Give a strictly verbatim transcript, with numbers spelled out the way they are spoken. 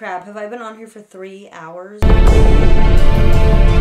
crap, have I been on here for three hours?